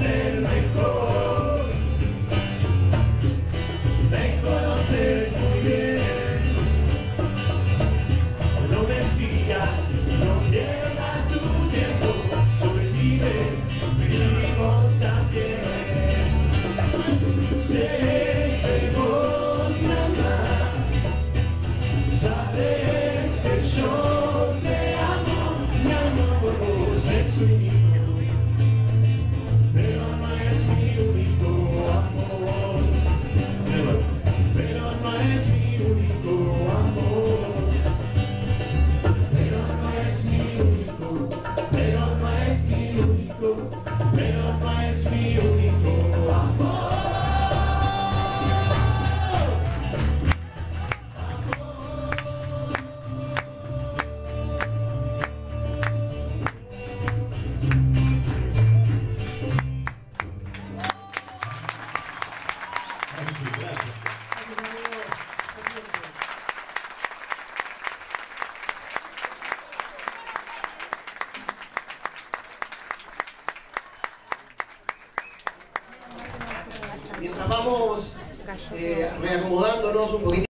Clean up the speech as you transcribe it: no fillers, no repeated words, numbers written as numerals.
ser mejor. Me conoces muy bien. No me sigas, no pierdas tu tiempo. Sobrevive, vivimos también. Sé que vos me amás. Sabes que yo te amo, mi amor por vos es único, pero no es mi único amor, pero no es mi único amor, pero no es mi único, pero no es mi único, pero no es mi único amor. Mientras vamos reacomodándonos un poquito.